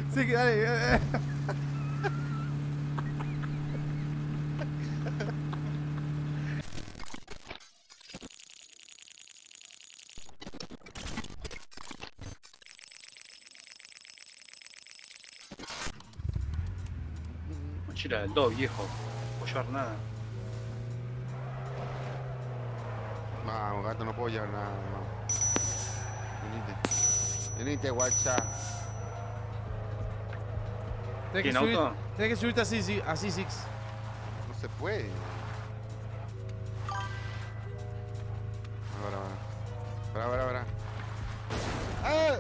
Sí, que dale. Mochila del 2, viejo. No puedo llevar nada. Vamos, gato, no puedo llevar nada. Venite, WhatsApp. ¿Tiene auto? Tenés que subirte así, Six. No se puede. Ahora. ¡Ah!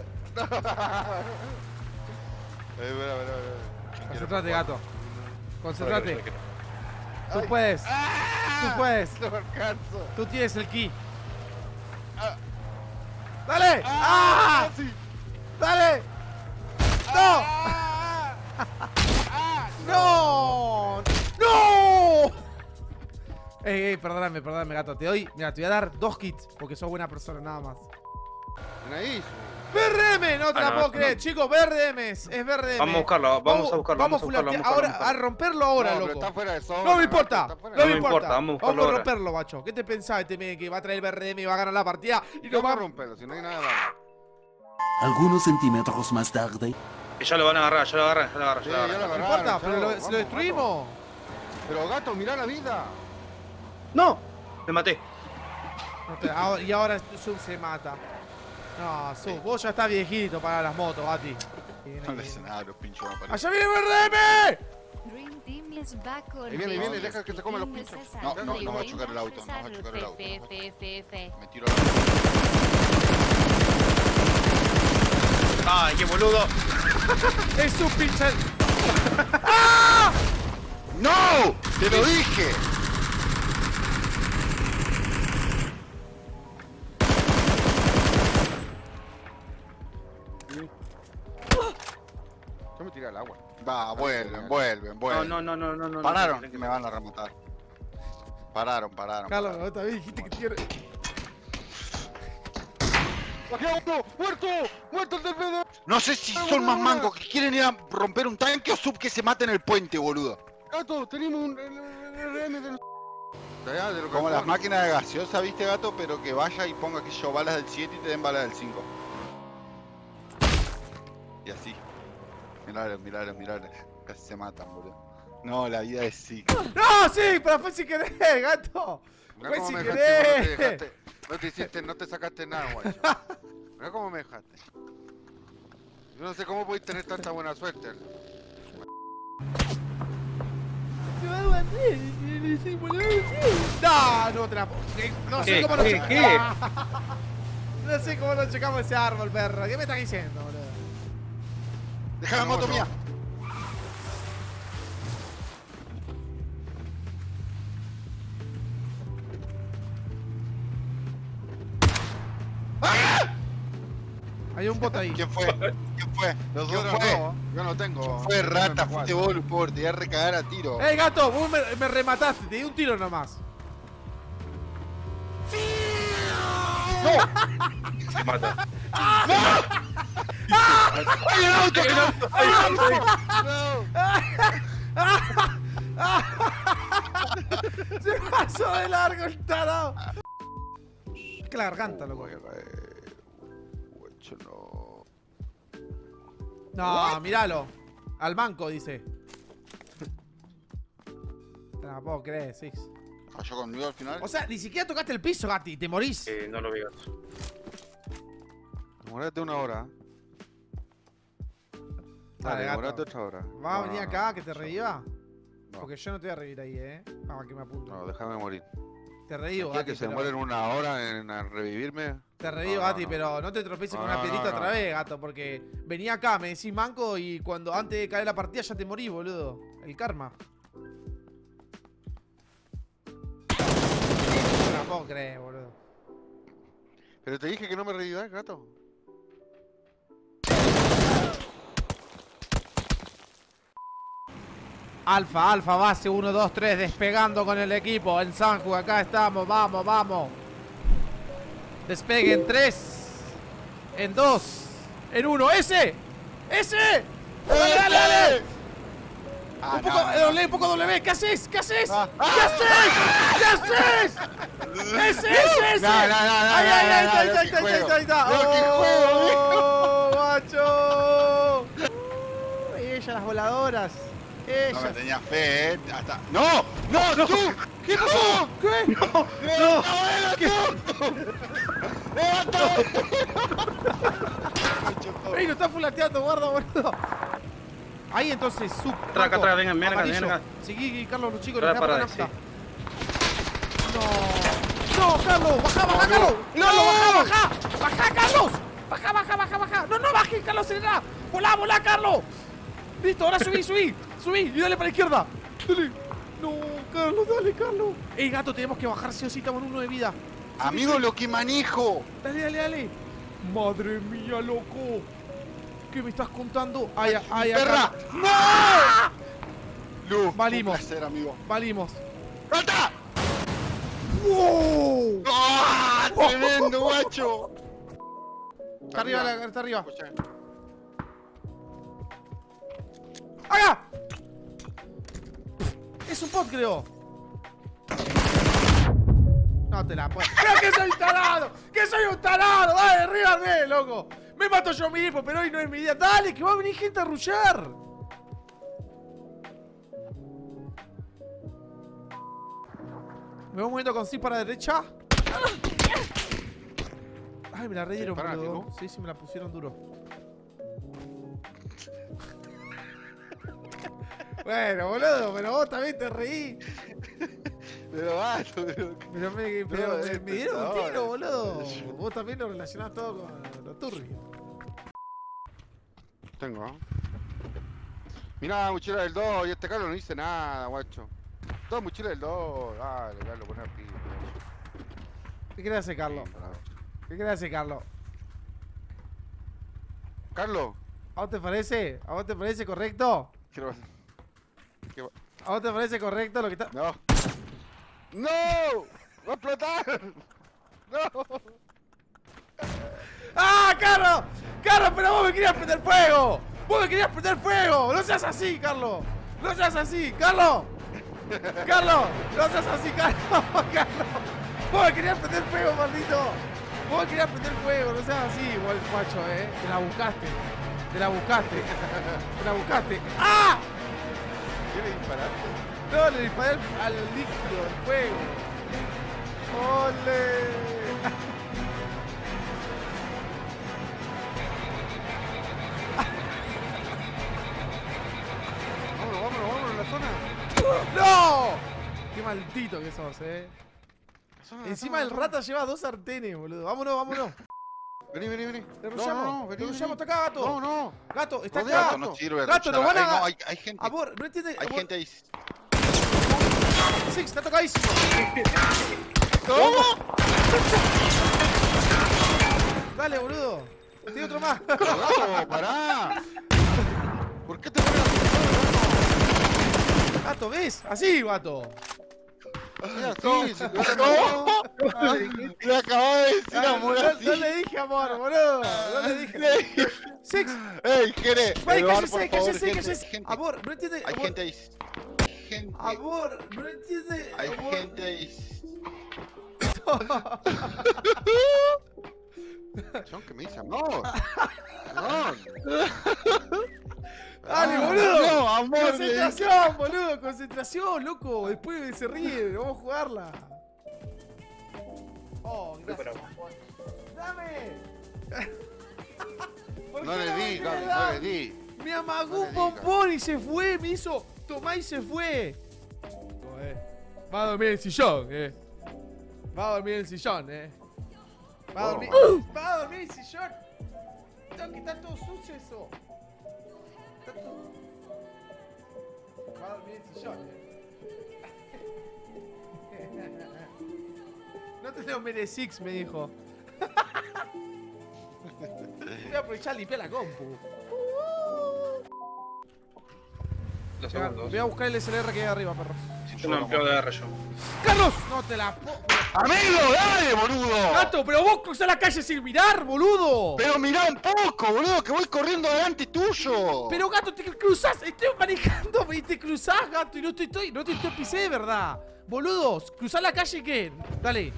Concentrate, gato. Concentrate. Tú Ay. puedes. ¡Ah! Tú puedes. No alcanzo. Tú tienes el ki. Ah. ¡Dale! ¡Ah! Sí. ¡Dale! ¡No! ¡No! ¡No! Perdóname, gato. Te doy, mira, te voy a dar 2 kits porque sos buena persona, nada más. Ven ahí. BRM, no te la puedo creer, chicos, BRM, es BRM. Vamos a buscarlo, vamos a buscarlo. Vamos ahora, a romperlo ahora, No, pero loco. está fuera de zona. No me importa, Está fuera no de me zona. importa. vamos a buscarlo Vamos a ahora. romperlo, macho. ¿Qué te pensás, que va a traer el BRM y va a ganar la partida? Y No no va va a romperlo, si no hay nada de bala. Algunos centímetros más tarde. Que ya lo van a agarrar, ya lo agarran. Sí, ya lo No agarraron, importa, chao. pero si Vamos, lo destruimos. Pero gato, mirá la vida. ¡No! Me maté. Y ahora Sub se mata. No, Sub, vos ya estás viejito para las motos, Gati. No le hace nada, los pinchos van a aparecer. ¡Allá viene BRM! Dream Team is back on Ahí viene, the deja que se come los pinchos. No, no va a chocar el auto, no va a chocar el auto. Me tiro la... ¡Ay, qué boludo! ¡Es un pinche! ¡No! ¡Te lo dije! Yo me tiré al agua. Va, vuelven. No. Pararon, que me van a rematar. Pararon. Carlos, vos también dijiste que tiene... ¡Bajé a uno! ¡Muerto! ¡Muerto el del pedo! No sé si son más mangos que quieren ir a romper un tanque o sub que se mata en el puente, boludo. Gato, tenemos un RM del... Como las máquinas de gaseosa, viste, gato, pero que vaya y ponga que yo balas del 7 y te den balas del 5. Y así. Miralo. Casi se matan, boludo. No, la vida es sí. ¡No, sí! Pero fue sin querer, gato. Mirá Fue cómo sin me querer. dejaste, no te sacaste nada, guacho. Mirá cómo me dejaste. Yo no sé cómo podéis tener tanta buena suerte. No te la puedo. No sé ¿Qué? cómo lo ¿Qué? chocamos. No sé cómo lo chocamos ese árbol, perro. ¿Qué me estás diciendo, boludo? Deja la moto mía. Hay un bot ahí. ¿Quién fue? Los ¿Quién dos, fue? no, yo no tengo. Fue rata, fuiste vos, por te voy a recagar a tiro. Gato! Vos me remataste, te di un tiro nomás. Se mata. ¡Ay, el auto! Se pasó de largo el tarado. Es que la garganta, loco. Guacho, no. No, míralo. Al manco, dice. No la puedo creer, Six. ¿Falló conmigo al final? O sea, ni siquiera tocaste el piso, Gati. Te morís. No lo vi, gato. Demorate una hora. Dale, gato. demorate otra hora. ¿Vas a venir acá que te reviva? No. Porque yo no te voy a revivir ahí, Vamos, que me apunto. No, déjame morir. Te revivo, ¿Quieres Gati. que se pero- mueren una hora en revivirme? Te revivo, No, Gati, no. pero no te tropieces con No, una no, piedrita no, otra no. vez, gato, porque venía acá, me decís manco y cuando antes de caer la partida ya te morís, boludo. El karma. No la puedo creer, boludo. Pero te dije que no me revivas, gato. Alfa, base 1, 2, 3, despegando con el equipo. En Sanju, acá estamos, vamos. Despegue en 3, en 2, en 1. ¡Ese! ¡Dale, dale, dale! Ah, Un poco, no, no, no. W, un poco W. ¿Qué haces? ¿Qué haces? Ah. ¿Qué haces? ¿Qué haces? ¡Ese! No, no, no, no, ¡Ay, ay, ay! no, ¡Ahí no, está, no, ahí está, ahí está, ahí está! no, qué juego, ¡Oh, macho! Ella, las voladoras. No me Ellas. tenías fe, hasta... ¡No! ¡No, tú! ¿Qué pasó? ¿Qué? ¡Ey, lo está fulateando, guarda, boludo! Ahí entonces, sub. Acá atrás, vengan, ven acá, ven acá. Seguí, Carlos, los chicos, Para, nos quedamos para, con nafta. No, Carlos, baja, Carlos. No. Carlos, baja, Carlos. Baja. No, baje, Carlos, acelera. Volá, Carlos. Listo, ahora subí. Y dale para la izquierda. Dale. No, Carlos, dale, Carlos. Ey, gato, tenemos que bajar sí o sí, estamos en 1 de vida. Amigo, lo que manejo. Dale. Madre mía, loco. ¿Qué me estás contando? Ay, ¡Perra! ¡No! Lu, Valimos. un placer, amigo. Valimos. ¡Salta! ¡Wow! ¡Ah! ¡Tremendo, guacho! Está arriba, está arriba. Escucha. ¡Acá! Es un bot, creo. No te la puedo. ¡Creo que soy un tarado! ¡Que soy un tarado! ¡Dale, ríame, loco! Me mato yo mismo, pero hoy no es mi día. ¡Dale, que va a venir gente a rushear! Me voy moviendo con sí para la derecha. Ay, me la redieron, Pará, boludo. tipo. Sí, me la pusieron duro. Bueno, boludo, pero vos también te reí. Pero gato, pero... Pero me dieron un tiro, boludo. Vos también lo relacionás todo con lo turbio. Tengo, ¿eh? Mirá, mochila del 2, y este Carlos no dice nada, guacho. Todo mochila del 2, dale, Carlos, poné aquí. ¿Qué querés hacer, Carlos? ¿Qué querés hacer, Carlos? Carlos, ¿A vos te parece? ¿A vos te parece correcto? quiero... ¿A vos te parece correcto lo que está...? No. ¡No! ¡Va a explotar! ¡No! ¡Ah, Carlos! ¡Carlos, pero vos me querías prender fuego! ¡Vos me querías prender fuego! ¡No seas así, Carlos! ¡No seas así! ¡Carlos! ¡Carlos! ¡No seas así, Carlos! ¡Carlos! ¡Vos me querías prender fuego, maldito! ¡Vos me querías prender fuego! ¡No seas así, guacho, Te la buscaste. Te la buscaste. ¡Ah! ¿Qué le disparaste? No, le disparé al líquido, al fuego. ¡Ole! Vámonos, la zona. ¡No! ¡Qué maldito que sos, La zona, Encima el rata lleva 2 sartenes, boludo. Vámonos. Vení. Le rushamos. vení. Está acá, gato. No. Gato, está Rodea, acá. no sirve. Gato, rushar. nos van a... No, hay gente. Amor, no entiende. Hay amor. gente ahí. Sí, está tocadísimo. ¿Cómo? Dale, boludo. Tiene otro más. Pero, gato, pará. ¿Por qué te pones Gato, ¿ves? Así, gato. así? Le acabo de decir amor así. No le dije amor, boludo. No le dije. Six. ¡Ey, Jere! Ay, Eduard, por favor, cállese. gente. Amor, no entiende. Hay amor. gente ahí. Gente. Amor, no entiende. Hay amor. gente ahí. John, ¿qué me dice amor? No. Dale, boludo. No, amor. Concentración, boludo. Concentración, loco. Después se ríe. Vamos a jugarla. Oh, gracias. Dame. ¿Por No qué le me di, quiere Gaby, dar? no le di. Me amagó No un le bombón y se fue. Me hizo tomar y se fue. Va a dormir en el sillón, Va a dormir en el sillón, Va a dormir. Va a dormir en el sillón. Tengo que estar todo sucio eso. Está todo... Va a dormir en el sillón, No te lo merecís, me dijo. Voy a aprovechar y limpiar la compu. Los segundos. Voy a buscar el SLR que hay arriba, perros. Yo no empleo de agarre yo. ¡Carlos! No te la puedo. ¡Amigo, dale, boludo! Gato, pero vos cruzás la calle sin mirar, boludo. Pero mirá un poco, boludo, que voy corriendo adelante tuyo. Pero gato, te cruzás, estoy manejando y te cruzás, gato, y no te pisé de verdad. Boludos, cruzás la calle y qué. Dale.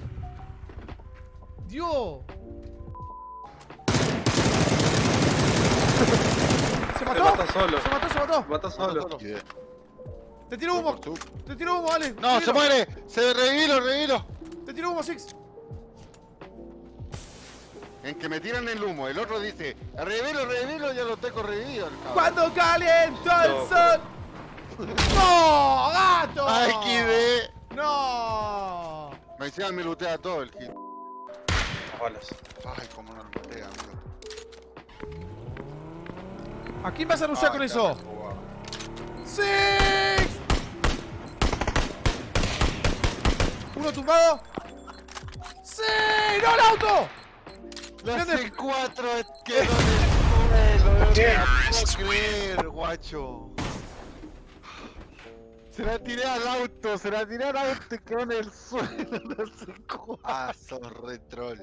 Dios. ¿Se mató? mata solo. Se mató, se mató. Mata solo. Te tiro humo. Te tiro humo, dale. No, se muere. Se revivilo. Te tiro humo, Six. En que me tiran el humo. El otro dice, revivilo, ya lo tengo revivido. Cuando calienta el sol. ¡No, gato! ¡Ay, qué ¡No! Me decían, me lutea todo el hit. Balas. Ay, cómo no lo lutea, amigo. ¿A quién vas a rushar con eso? ¡Sí! Uno tumbado. ¡Sí! ¡No, el auto! La ¿Dónde? C4 quedó en el suelo. No puedo creer, guacho. Se la tiré al auto y quedó en el suelo. La C4. Ah, sos re troll.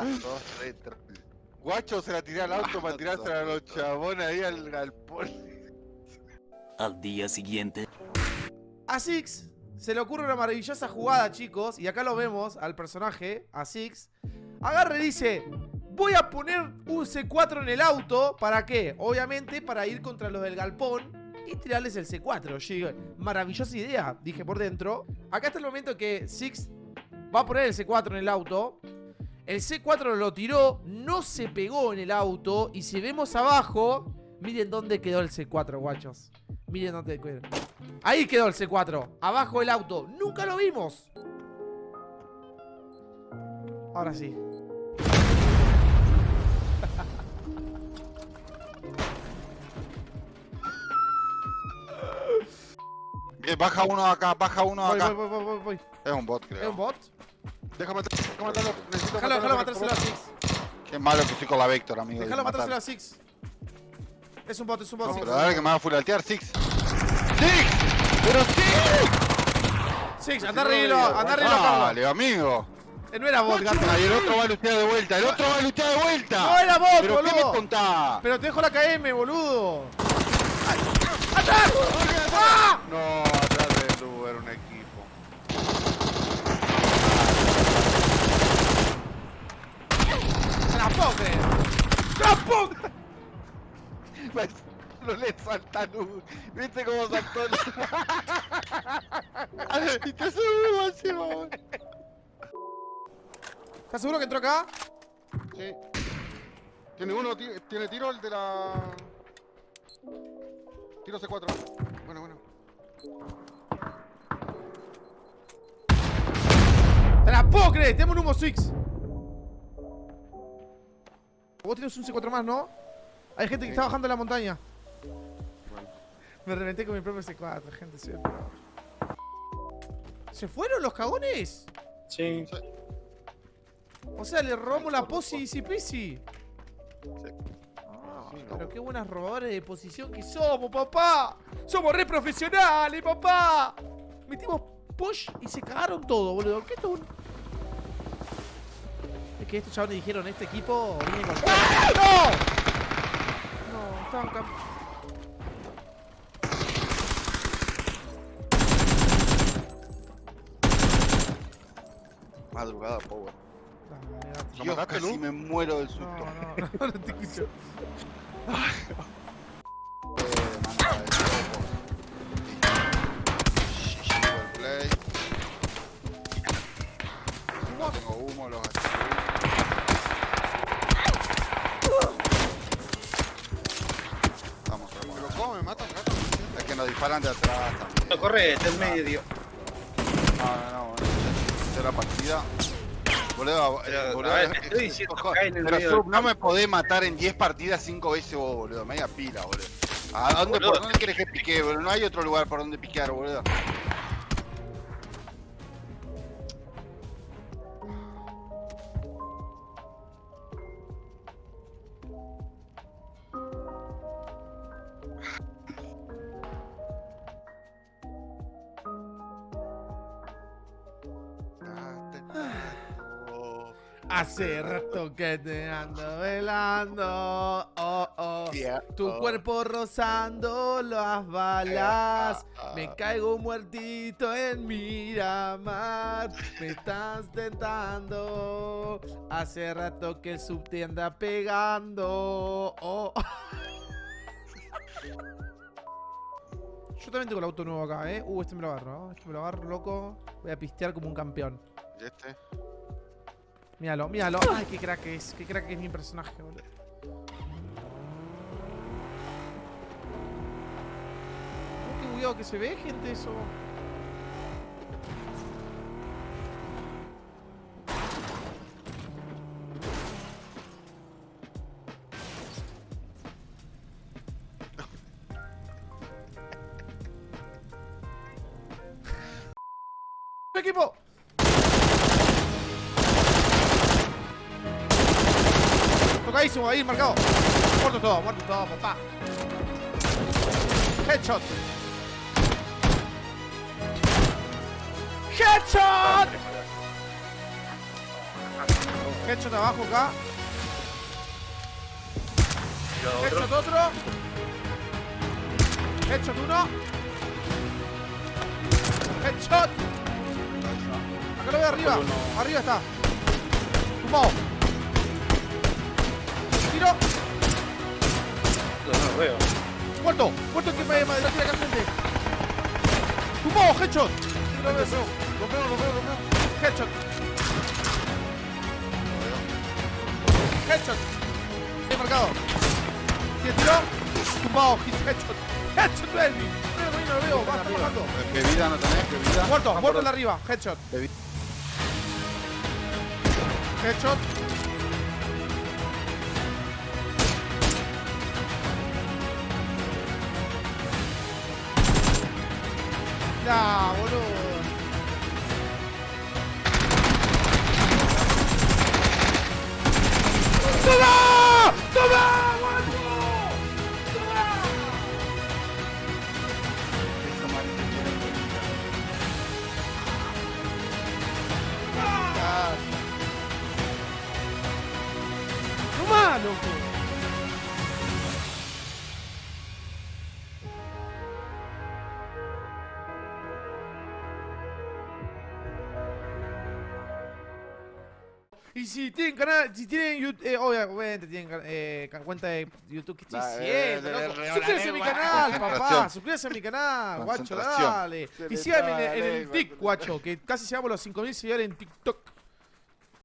Guacho, se la tiré al auto para tirársela a los chabones ahí al galpón. Al día siguiente. A Six se le ocurre una maravillosa jugada, chicos. Y acá lo vemos al personaje, a Six. Agarra y dice: voy a poner un C4 en el auto. ¿Para qué? Obviamente para ir contra los del galpón y tirarles el C4. Yo digo, maravillosa idea, dije por dentro. Acá está el momento que Six va a poner el C4 en el auto. El C4 lo tiró, no se pegó en el auto. Y si vemos abajo, miren dónde quedó el C4, guachos. Miren dónde quedó. Ahí quedó el C4, abajo del auto. Nunca lo vimos. Ahora sí. Bien, baja uno acá. Voy. Es un bot, creo. ¿Es un bot? Déjame matarlo. Necesito Déjalo matárselo a Six. Qué malo que estoy con la Vector, amigo. Déjalo matárselo a Six. Es un bot, No, Six. pero dale que me va a fulaltear, Six. ¡Six! ¡Pero Six! Six, anda arriba, Carlos. Dale, amigo. No era bot, gato. Y el otro va a lutear de vuelta. No era bot, ¿Pero boludo. qué me contás? Pero te dejo la KM, boludo. ¡Ay! ¡Atrás! ¡Ah! No, atrás de Lu era un equipo. ¡Trampo! No le salta Lu. ¿Viste cómo saltó? Y te subo encima, boludo. ¿Estás seguro que entró acá? Sí. Tiene tiro el de la... Tiro C4. Bueno. ¡Te la puedo creer! Tenemos un humo Six. Vos tenés un C4 más, ¿no? Hay gente que está bajando la montaña. Me reventé con mi propio C4, gente, ¿sí? ¿Se fueron los cagones? Sí. O sea, le robamos la posi easy peasy. Sí, Pero qué buenas robadores de posición que somos, papá. Somos re profesionales, papá. Metimos push y se cagaron todo, boludo. ¿Qué esto? Es que estos chavales dijeron, este equipo viene con... ¡Ah! ¡No! No, estaban Madrugada, power. Dale, gato. Dios, casi me muero del susto. No te escucho. Play. No tengo humo, los gasté. Vamos, pero ¿cómo me matan, gato? Es que nos disparan de atrás también. No, corre, está en medio. No, esta es la partida. Boludo, Pero, a ver, te estoy diciendo, cae en el pero medio Sub, del no me podés matar en 10 partidas 5 veces vos, boludo. Media pila, boludo. ¿Por dónde querés que pique, boludo? No hay otro lugar por donde piquear, boludo. Hace rato que te ando velando. Oh, oh. Tu cuerpo rozando las balas. Me caigo muertito en Miramar. Me estás tentando. Hace rato que el sub te anda pegando. Oh. Yo también tengo el auto nuevo acá, este me lo agarro, ¿no? Este me lo agarro, loco. Voy a pistear como un campeón. ¿Y este? Míralo, míralo. Ay, qué crack es. Qué crack es mi personaje, boludo. Qué bugueado que se ve, gente, eso. ¡Equipo! Tocadísimo, ahí, marcado. Muerto todo, papá. Headshot. ¡Headshot! Headshot abajo acá. Headshot otro. Headshot uno. Headshot. Acá lo veo arriba. Arriba está. Tumbado. Tiro. No lo veo. Muerto. Muerto que me tira acá al frente. Tumbado. Headshot. Lo veo. Headshot. Headshot. He marcado. ¿Tiene tiro? Tumbado. Headshot. Headshot de Elvin. No lo veo. Va, está bajando. ¿Bebida no tenés? ¿Bebida? Muerto el de arriba. Headshot. Headshot. Ya, boludo. ¡Toma! ¡Toma! ¡Muerto! ¡Toma, loco! Y si tienen canal, si tienen YouTube, obviamente tienen cuenta de YouTube, ¿qué estoy diciendo, loco? Suscríbase a mi canal, papá, suscríbase a mi canal, guacho, dale. Y síganme en el TikTok, guacho, que casi llegamos a los 5000 seguidores en TikTok.